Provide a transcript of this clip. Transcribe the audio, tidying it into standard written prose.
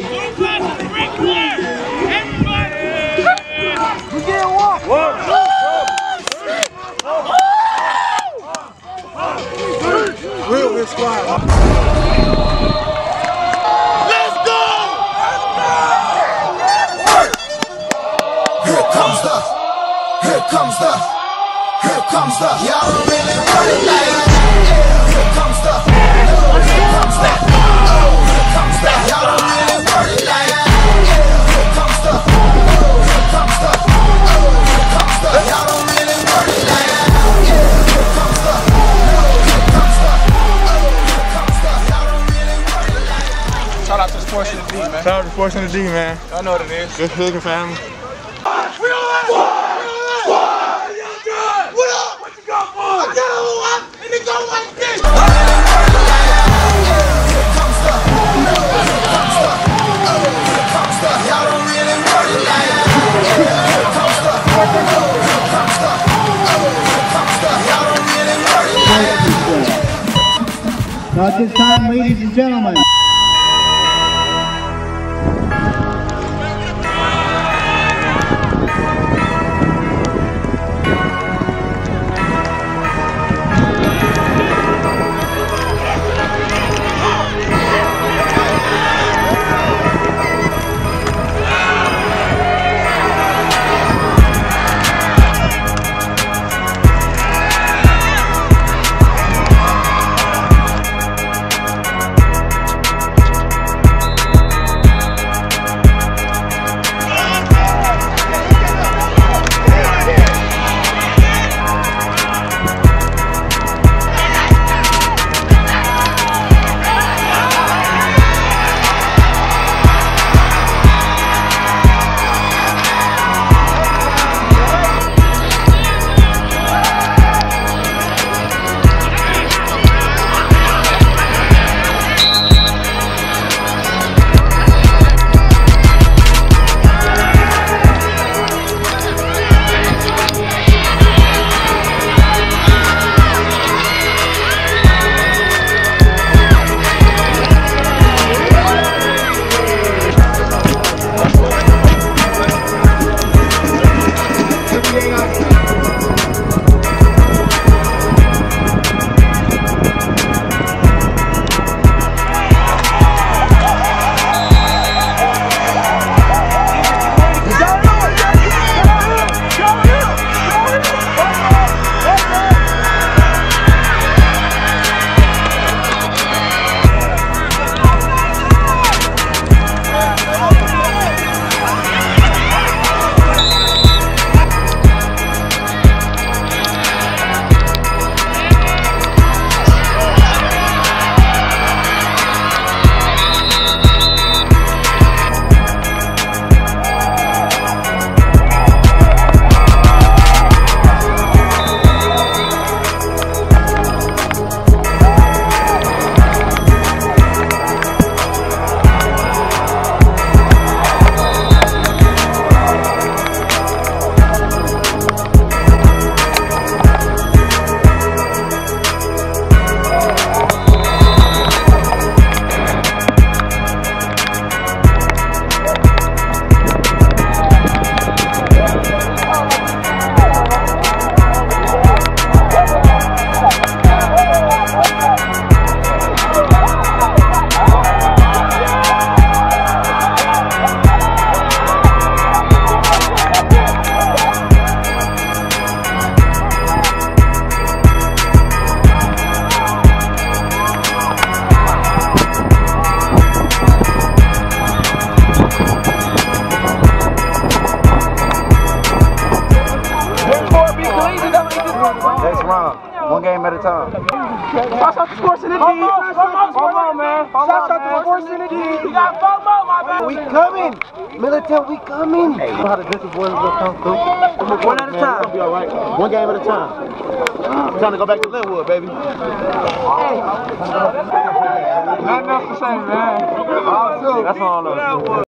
We get one. Real good squad. Let's go! Here comes the. Y'all don't really want it like that. Here comes the. Y'all don't really want it like that. Here comes the. Y'all don't really want it like that. Here comes the. Shout out to SportsintheD, man. Shout out to SportsintheD, man. I know what it is. Good looking family. We on that! What up? What you got for? I got a whole lot, and it go like this. Here comes the. Y'all don't really want it like that. Here comes the. Y'all don't really want it like that. Now at this time, ladies and gentlemen. Next round, one game at a time. Shout out to SportsintheD. Come on, man. Shout out to SportsintheD. We got FOMO, my baby. We coming. Militant, we coming. You know how the Disney boys will come through? One at a time. We'll be all right. One game at a time. Time to go back to Linwood, baby. Nothing else to say, man. That's all I know.